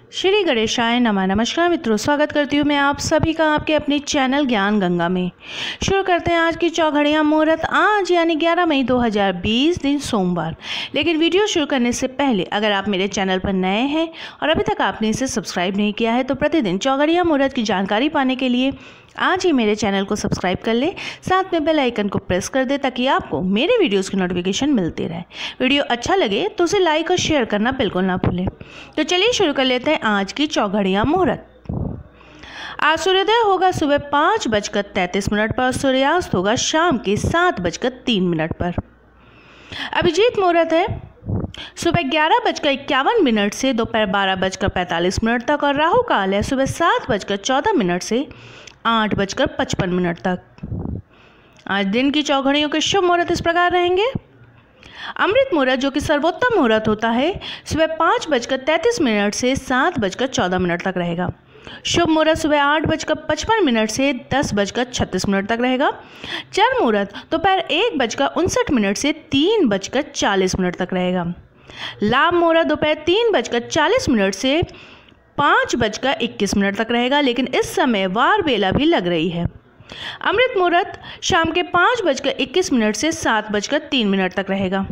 श्री गणेशाय नमः। नमस्कार मित्रों, स्वागत करती हूँ मैं आप सभी का आपके अपने चैनल ज्ञान गंगा में। शुरू करते हैं आज की चौघड़ियाँ मुहूर्त आज यानी 11 मई 2020 दिन सोमवार। लेकिन वीडियो शुरू करने से पहले अगर आप मेरे चैनल पर नए हैं और अभी तक आपने इसे सब्सक्राइब नहीं किया है तो प्रतिदिन चौघड़ियाँ मुहूर्त की जानकारी पाने के लिए आज ही मेरे चैनल को सब्सक्राइब कर ले, साथ में बेल आइकन को प्रेस कर दे ताकि आपको मेरे वीडियोस की नोटिफिकेशन मिलती रहे। वीडियो अच्छा लगे तो उसे लाइक और शेयर करना बिल्कुल ना भूलें। तो चलिए शुरू कर लेते हैं आज की चौघड़ियाँ मुहूर्त। आज सूर्योदय होगा सुबह 5:33 पर और सूर्यास्त होगा शाम के 7:03 पर। अभिजीत मुहूर्त है सुबह 11:51 से दोपहर 12:45 तक और राहु काल है सुबह 7:14 से 8:55 तक। आज दिन की चौघड़ियों के शुभ मुहूर्त इस प्रकार रहेंगे। अमृत मुहूर्त जो कि सर्वोत्तम मुहूर्त होता है सुबह 5:33 से 7:14 तक रहेगा। शुभ मुहूर्त सुबह 8:55 से 10:36 तक रहेगा। चर मुहूर्त दोपहर 1:59 से 3:40 तक रहेगा। लाभ मुहूर्त दोपहर 3:40 से 5:21 तक रहेगा, लेकिन इस समय वार बेला भी लग रही है। अमृत मुहूर्त शाम के 5:21 से 7:03 तक रहेगा।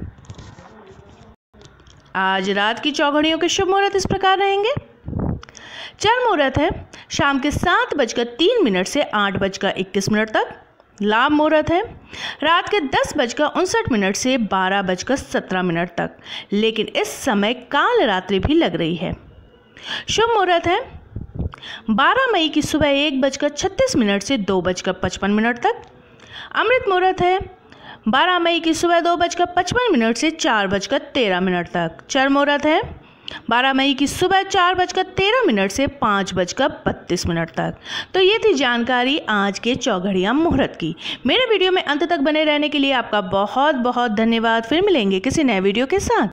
आज रात की चौघड़ियों के शुभ मुहूर्त इस प्रकार रहेंगे। चर मुहूर्त है शाम के 7:03 से 8:21 तक। लाभ मुहूर्त है रात के 10:59 से 12:17 तक, लेकिन इस समय काल रात्रि भी लग रही है। शुभ मुहूर्त है 12 मई की सुबह 1:36 से 2:55 तक। अमृत मुहूर्त है 12 मई की सुबह 2:55 से 4:13 तक। चर मुहूर्त है 12 मई की सुबह 4:13 से 5:32 तक। तो ये थी जानकारी आज के चौघड़ियाँ मुहूर्त की। मेरे वीडियो में अंत तक बने रहने के लिए आपका बहुत बहुत धन्यवाद। फिर मिलेंगे किसी नए वीडियो के साथ।